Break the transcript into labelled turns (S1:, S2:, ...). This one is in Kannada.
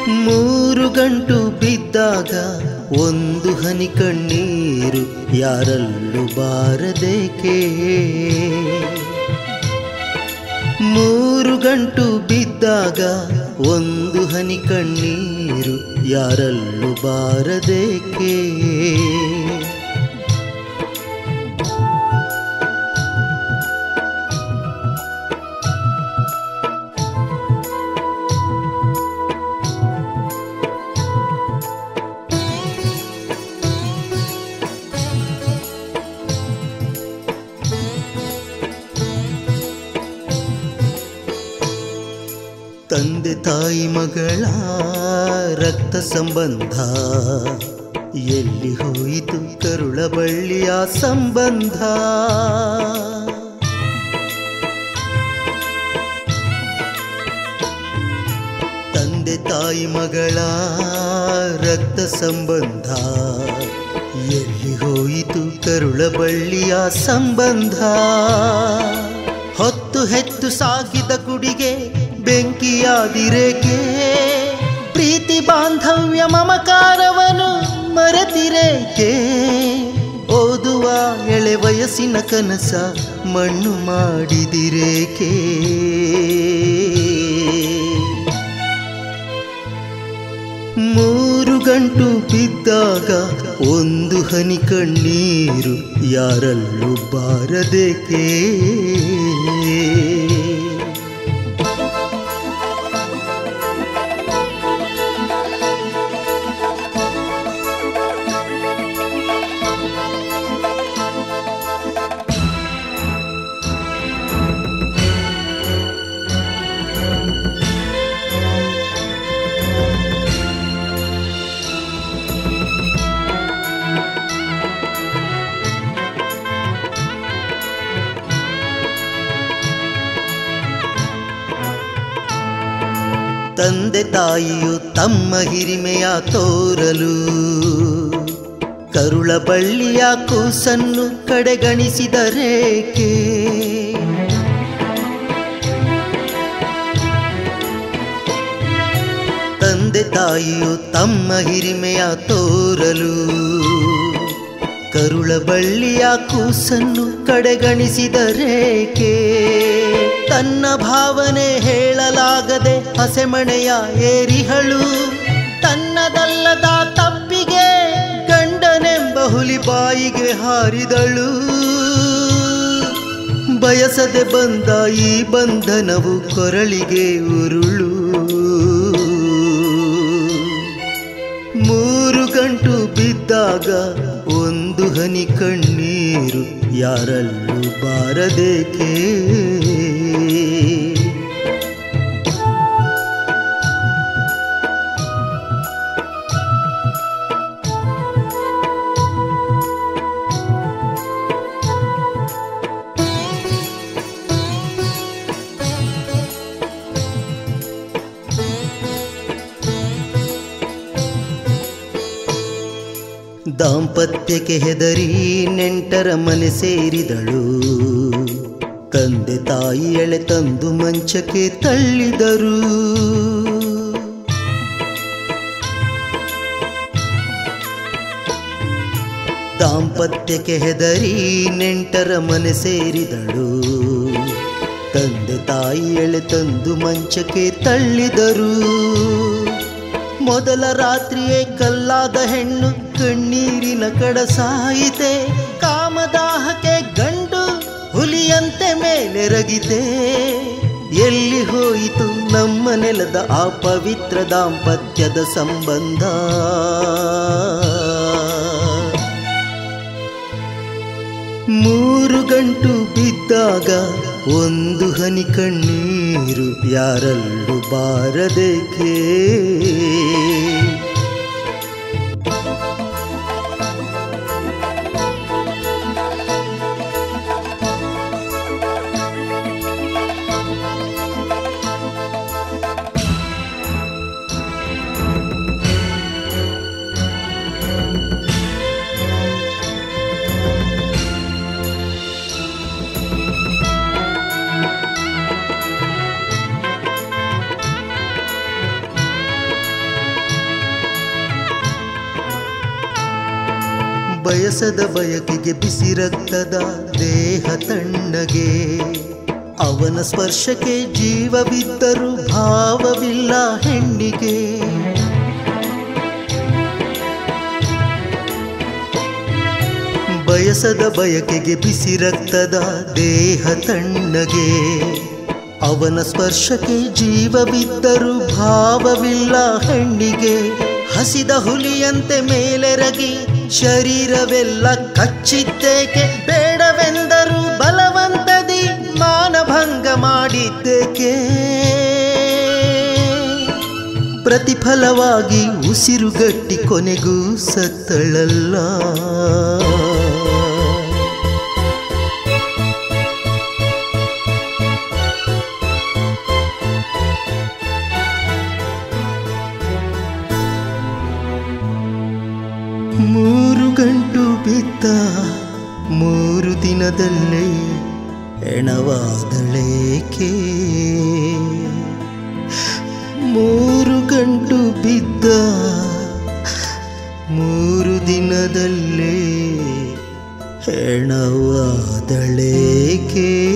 S1: ಮೂರು ಗಂಟು ಬಿದ್ದಾಗ ಒಂದು ಹನಿ ಕಣ್ಣೀರು ಯಾರಲ್ಲೂ ಬಾರದೇಕೆ. ಮೂರು ಗಂಟು ಬಿದ್ದಾಗ ಒಂದು ಹನಿ ಕಣ್ಣೀರು ಯಾರಲ್ಲೂ ಬಾರದೇಕೆ. ತಂದೆ ತಾಯಿ ಮಗಳ ರಕ್ತ ಸಂಬಂಧ ಎಲ್ಲಿ ಹೋಯಿತು ಕರುಳ ಬಳ್ಳಿಯ ಸಂಬಂಧ. ತಂದೆ ತಾಯಿ ಮಗಳ ರಕ್ತ ಸಂಬಂಧ ಎಲ್ಲಿ ಹೋಯಿತು ಕರುಳ ಬಳ್ಳಿಯ ಸಂಬಂಧ. ಹೊತ್ತು ಹೆತ್ತು ಸಾಕಿದ ಕುಡಿಗೆ ಬೆಂಕಿಯಾದಿರೇಕೆ. ಪ್ರೀತಿ ಬಾಂಧವ್ಯ ಮಮಕಾರವನು ಮರೆತಿರೇಕೆ. ಓದುವ ಎಳೆ ವಯಸ್ಸಿನ ಕನಸ ಮಣ್ಣು ಮಾಡಿದಿರೇಕೆ. ಮೂರು ಗಂಟು ಬಿದ್ದಾಗ ಒಂದು ಹನಿ ಕಣ್ಣೀರು ಯಾರಲ್ಲೂ ಬಾರದೇಕೆ. ತಂದೆ ತಾಯಿಯು ತಮ್ಮ ಹಿರಿಮೆಯ ತೋರಲು ಕರುಳ ಬಳ್ಳಿಯ ಕೂಸನ್ನು ಕಡೆಗಣಿಸಿದರೇಕೆ. ತಂದೆ ತಾಯಿಯು ತಮ್ಮ ಹಿರಿಮೆಯ ತೋರಲು ಕರುಳ ಬಳ್ಳಿಯ ಕೂಸನ್ನು ಕಡೆಗಣಿಸಿದರೇಕೆ. ತನ್ನ ಭಾವನೆ ಹೇಳಲಾಗದೆ ಹಸೆಮಣೆಯ ಏರಿಹಳು. ತನ್ನದಲ್ಲದ ತಪ್ಪಿಗೆ ಗಂಡನೆಂಬ ಹುಲಿ ಬಾಯಿಗೆ ಹಾರಿದಳು. ಬಯಸದೆ ಬಂದ ಈ ಬಂಧನವು ಕೊರಳಿಗೆ ಉರುಳು. ಮೂರು ಗಂಟು ಬಿದ್ದಾಗ ಒಂದು ಹನಿ ಕಣ್ಣೀರು ಯಾರಲ್ಲೂ ಬಾರದೇಕೆ. ದಾಂಪತ್ಯಕ್ಕೆ ಹೆದರಿ ನೆಂಟರ ಮನೆ ಸೇರಿದಳು. ತಂದೆ ತಾಯಿ ಎಳೆ ತಂದು ಮಂಚಕ್ಕೆ ತಳ್ಳಿದರು. ದಾಂಪತ್ಯಕ್ಕೆ ಹೆದರಿ ನೆಂಟರ ಮನೆ ಸೇರಿದಳು. ತಂದೆ ತಾಯಿ ಎಳೆ ತಂದು ಮಂಚಕ್ಕೆ ತಳ್ಳಿದರು. ಮೊದಲ ರಾತ್ರಿಯೇ ಕಲ್ಲಾದ ಹೆಣ್ಣು ಕಣ್ಣೀರಿನ ಕಡಸಾಯಿತೆ. ಕಾಮದಾಹಕ್ಕೆ ಗಂಡು ಹುಲಿಯಂತೆ ಮೇಲೆರಗಿದೆ. ಎಲ್ಲಿ ಹೋಯಿತು ನಮ್ಮ ನೆಲದ ಆ ಪವಿತ್ರ ದಾಂಪತ್ಯದ ಸಂಬಂಧ. ಮೂರು ಗಂಟು ಬಿದ್ದಾಗ ಒಂದು ಹನಿ ಕಣ್ಣೀರು ಯಾರಲ್ಲೂ ಬಾರದೇಕೆ. ಬಯಸದ ಬಯಕೆಗೆ ಬಿಸಿ ರಕ್ತದ ದೇಹ ತಣ್ಣಗೆ, ಅವನ ಸ್ಪರ್ಶಕ್ಕೆ ಜೀವವಿದ್ದರೂ ಭಾವವಿಲ್ಲ ಹೆಣ್ಣಿಗೆ. ಬಯಸದ ಬಯಕೆಗೆ ಬಿಸಿ ರಕ್ತದ ದೇಹ ತಣ್ಣಗೆ, ಅವನ ಸ್ಪರ್ಶಕ್ಕೆ ಜೀವವಿದ್ದರೂ ಭಾವವಿಲ್ಲ ಹೆಣ್ಣಿಗೆ. ಹಸಿದ ಹುಲಿಯಂತೆ ಮೇಲೆರಗಿ ಶರೀರವೆಲ್ಲ ಕಚ್ಚಿದ್ದೇಕೆ, ಬೇಡವೆಂದರೂ ಬಲವಂತದಿ ಮಾನಭಂಗ ಮಾಡಿದ್ದೇಕೆ. ಪ್ರತಿಫಲವಾಗಿ ಉಸಿರುಗಟ್ಟಿ ಕೊನೆಗೂ ಸತ್ತಳಲ್ಲ. ಮೂರು ಗಂಟು ಬಿದ್ದ 3 ದಿನದಲ್ಲೇ ಹೆಣವಾದಳೇಕೆ. 3 ಗಂಟು ಬಿದ್ದ 3 ದಿನದಲ್ಲೇ ಹೆಣವಾದಳೇಕೆ.